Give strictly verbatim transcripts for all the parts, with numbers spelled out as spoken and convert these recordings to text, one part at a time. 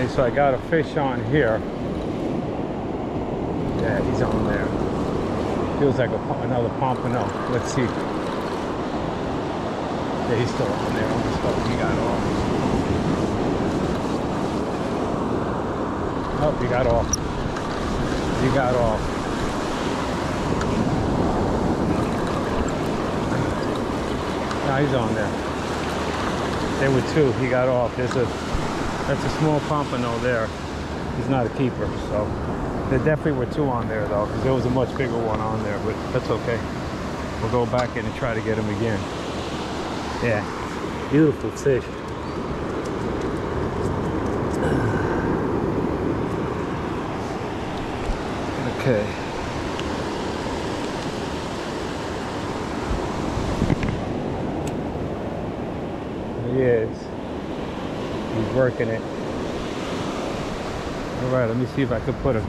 so I got a fish on here. Yeah, he's on there. Feels like a, another pompano. Let's see. Yeah, he's still on there. Almost thought he got off. Oh, he got off. He got off. Now he's on there. There were two. He got off. There's a that's a small pompano there. He's not a keeper, so there definitely were two on there though, because there was a much bigger one on there. But that's okay. We'll go back in and try to get him again. Yeah, beautiful fish. Okay. He is. He's working it. All right, let me see if I could put a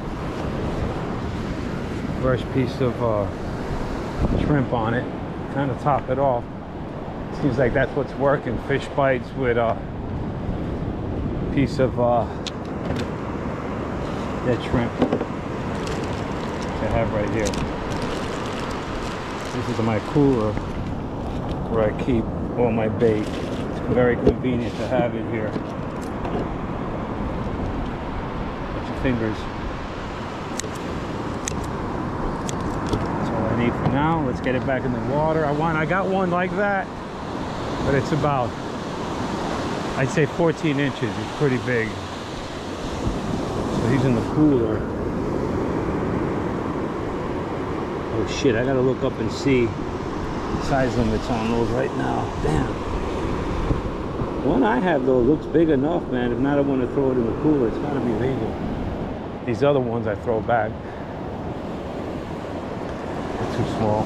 fresh piece of uh, shrimp on it. Kind of top it off. Seems like that's what's working. Fish bites with a piece of uh, that shrimp I have right here. This is my cooler where I keep all my bait. It's very convenient to have it here. Put your fingers. That's all I need for now. Let's get it back in the water. I want. I got one like that, but it's about, I'd say fourteen inches. It's pretty big. So he's in the cooler. Oh shit, I gotta look up and see size limits on those right now. Damn. One I have though looks big enough, man. If not, I want to throw it in the cooler. It's gotta be legal. These other ones I throw back. They're too small.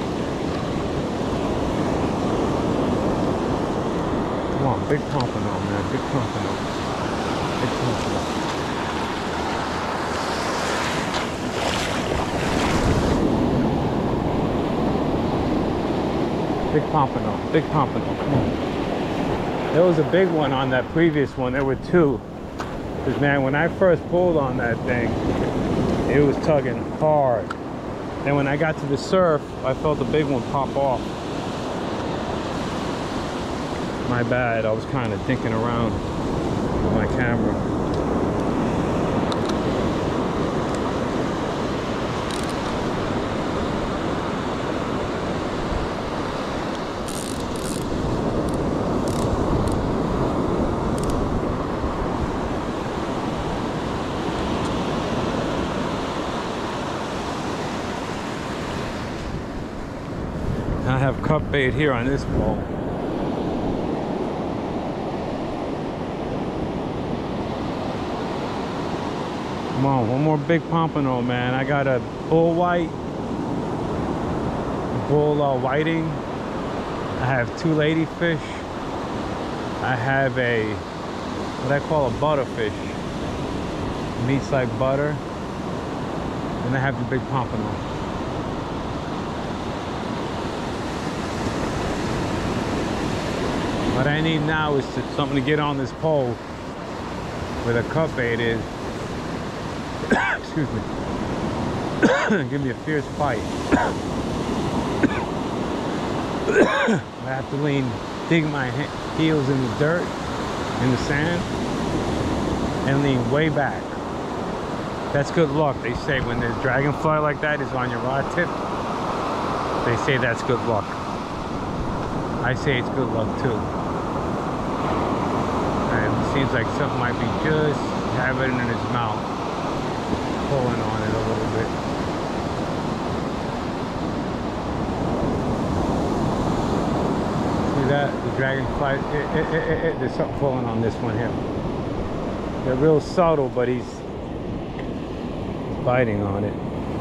Come on, big pompano, man. Big pompano. Big pompano. Big pompano, big pompano, come on. There was a big one on that previous one. There were two. Because man, when I first pulled on that thing, it was tugging hard. Then when I got to the surf, I felt the big one pop off. My bad, I was kind of thinking around with my camera. I have cut bait here on this pole. Come on, one more big pompano, man. I got a bull white, bull uh, whiting. I have two ladyfish. I have a, what I call a butterfish. Meats like butter. And I have the big pompano. What I need now is to, something to get on this pole where the cut bait is. Excuse me. Give me a fierce fight. I have to lean, dig my heels in the dirt, in the sand, and lean way back. That's good luck. They say when there's dragonfly like that is on your rod tip, they say that's good luck. I say it's good luck too. Seems like something might be just having it in his mouth, pulling on it a little bit. See that? The dragonfly, it, it, it, it, there's something pulling on this one here. They're real subtle, but he's, he's biting on it.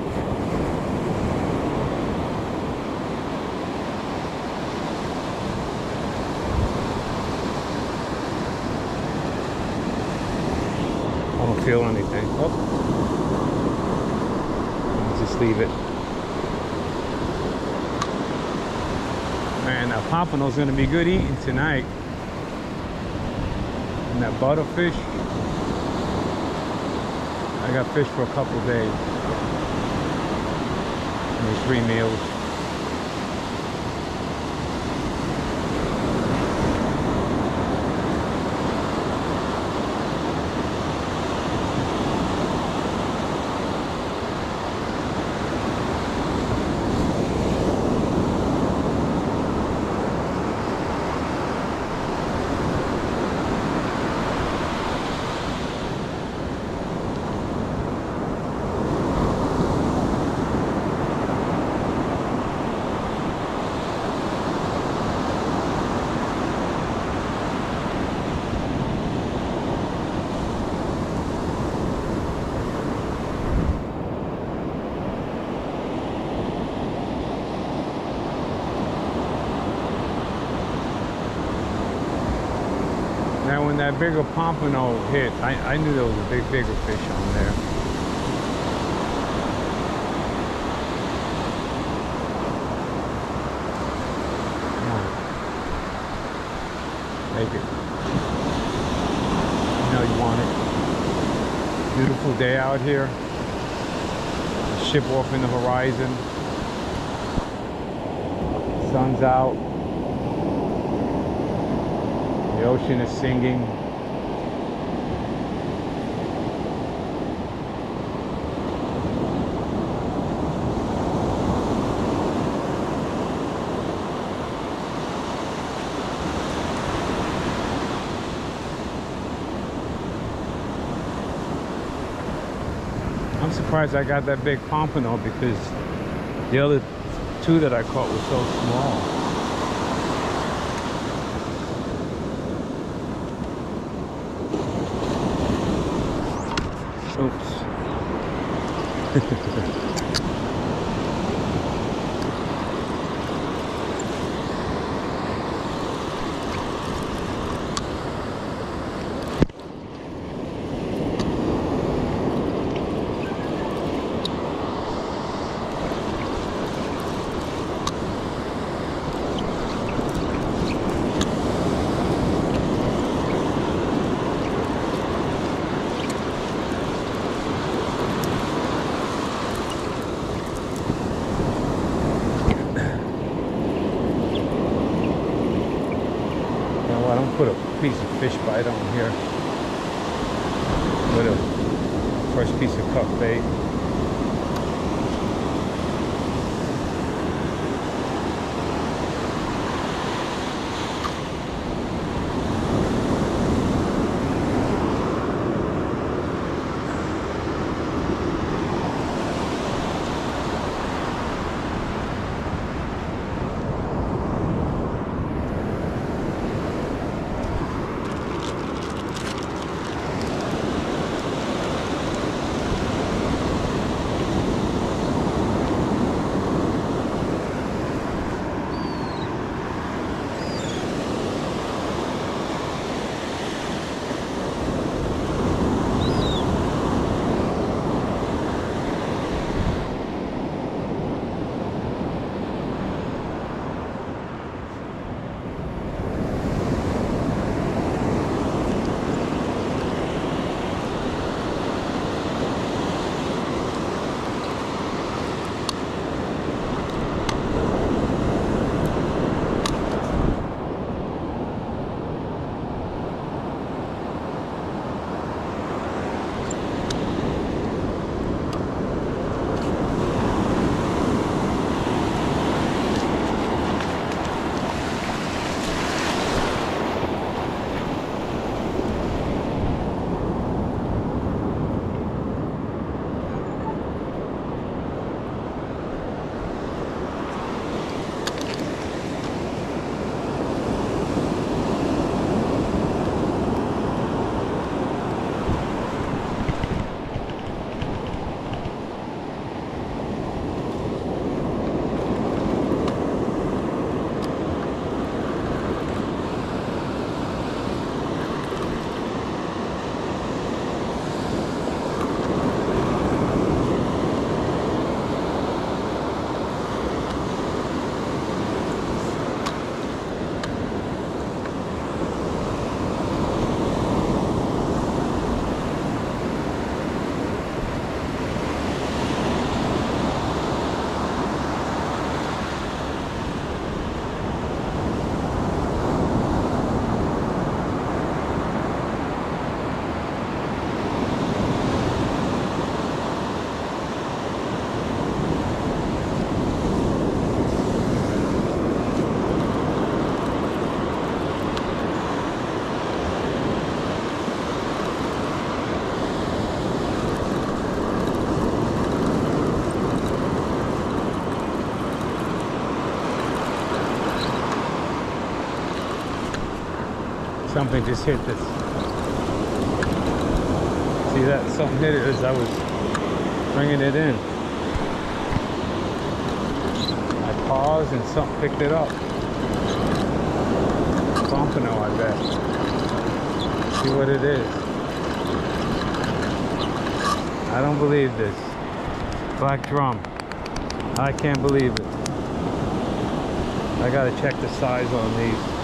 Feel anything. Oh. Just leave it. Man, that pompano's gonna be good eating tonight. And that butterfish. I got fish for a couple days. Maybe three meals. Now when that bigger pompano hit, I, I knew there was a big, bigger fish on there. Come on. Take it. You know you want it. Beautiful day out here. The ship off in the horizon. Sun's out. The ocean is singing. I'm surprised I got that big pompano because the other two that I caught were so small. Oops. Put a piece of fish bite on here with a fresh piece of cup bait. Something just hit this. See that? Something hit it as I was bringing it in. I paused and something picked it up. Pompano, I bet. See what it is. I don't believe this. Black drum. I can't believe it. I gotta check the size on these.